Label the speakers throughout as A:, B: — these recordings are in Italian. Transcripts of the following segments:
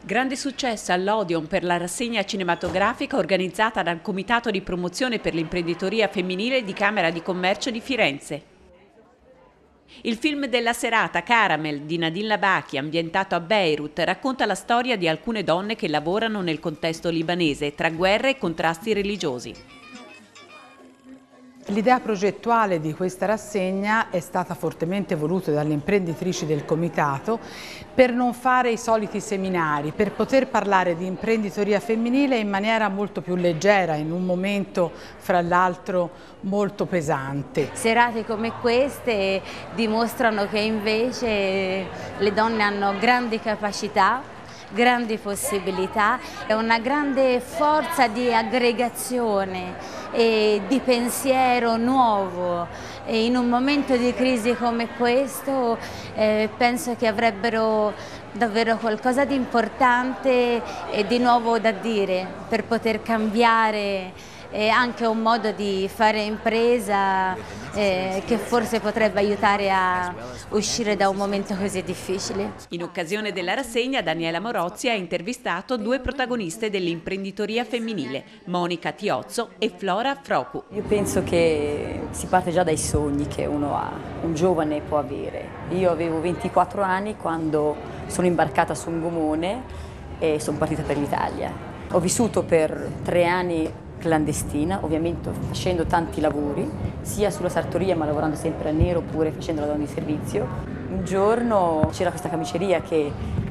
A: Grande successo all'Odeon per la rassegna cinematografica organizzata dal Comitato di Promozione per l'Imprenditoria Femminile di Camera di Commercio di Firenze. Il film della serata, Caramel, di Nadine Labaki, ambientato a Beirut, racconta la storia di alcune donne che lavorano nel contesto libanese, tra guerre e contrasti religiosi.
B: L'idea progettuale di questa rassegna è stata fortemente voluta dalle imprenditrici del Comitato per non fare i soliti seminari, per poter parlare di imprenditoria femminile in maniera molto più leggera, in un momento fra l'altro molto pesante.
C: Serate come queste dimostrano che invece le donne hanno grandi capacità, grandi possibilità e una grande forza di aggregazione e di pensiero nuovo. E in un momento di crisi come questo penso che avrebbero davvero qualcosa di importante e di nuovo da dire per poter cambiare anche un modo di fare impresa che forse potrebbe aiutare a uscire da un momento così difficile.
A: In occasione della rassegna Daniela Morozzi ha intervistato due protagoniste dell'imprenditoria femminile, Monica Tiozzo e Flora Frocu.
D: Io penso che si parte già dai sogni che un giovane può avere. Io avevo 24 anni quando sono imbarcata su un gomone e sono partita per l'Italia. Ho vissuto per 3 anni clandestina, ovviamente facendo tanti lavori, sia sulla sartoria ma lavorando sempre a nero oppure facendo la donna di servizio. Un giorno c'era questa camiceria che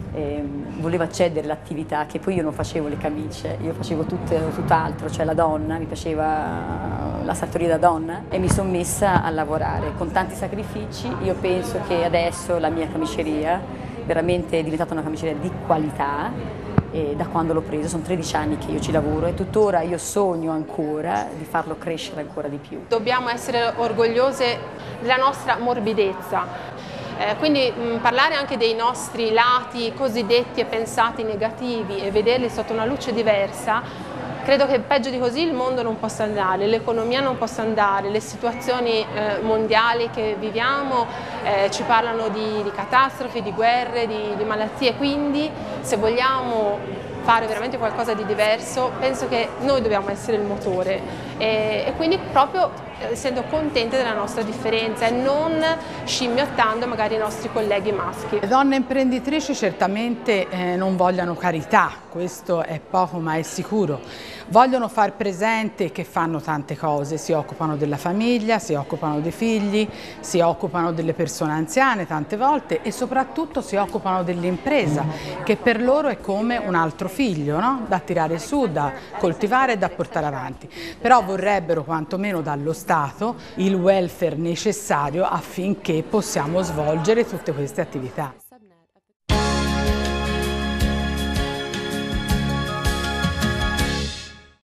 D: voleva cedere l'attività, che poi io non facevo le camicie, io facevo tutt'altro, cioè la donna, mi piaceva la sartoria da donna e mi sono messa a lavorare con tanti sacrifici. Io penso che adesso la mia camiceria veramente è diventata una camiceria di qualità. E da quando l'ho preso, sono 13 anni che io ci lavoro e tuttora io sogno ancora di farlo crescere ancora di più.
E: Dobbiamo essere orgogliose della nostra morbidezza, quindi parlare anche dei nostri lati cosiddetti e pensati negativi e vederli sotto una luce diversa. Credo che peggio di così il mondo non possa andare, l'economia non possa andare, le situazioni mondiali che viviamo ci parlano di catastrofi, di guerre, di malattie, quindi se vogliamo fare veramente qualcosa di diverso penso che noi dobbiamo essere il motore e quindi proprio essendo contente della nostra differenza e non scimmiottando magari i nostri colleghi maschi.
B: Le donne imprenditrici certamente non vogliono carità, questo è poco ma è sicuro. Vogliono far presente che fanno tante cose, si occupano della famiglia, si occupano dei figli, si occupano delle persone anziane tante volte e soprattutto si occupano dell'impresa che per loro è come un altro figlio, no? Da tirare su, da coltivare e da portare avanti. Però vorrebbero quantomeno dallo Stato il welfare necessario affinché possiamo svolgere tutte queste attività.